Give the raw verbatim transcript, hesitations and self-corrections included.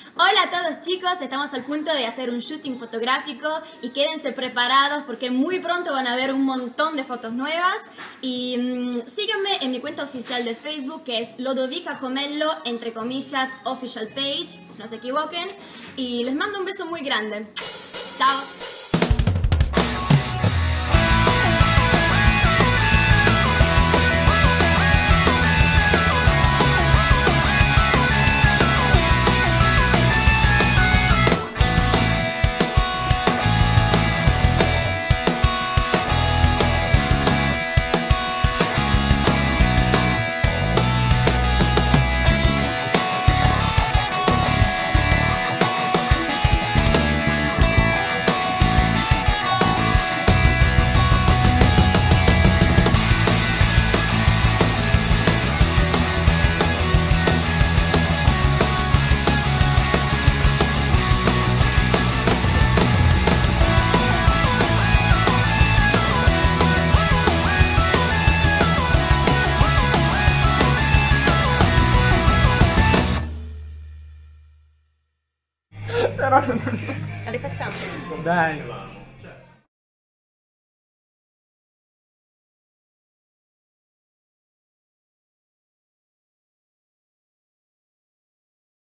Hola a todos chicos, estamos al punto de hacer un shooting fotográfico y quédense preparados porque muy pronto van a ver un montón de fotos nuevas y mmm, síganme en mi cuenta oficial de Facebook que es Lodovica Comello, entre comillas, official page, no se equivoquen, y les mando un beso muy grande. Chao. Però non... La rifacciamo? Dai.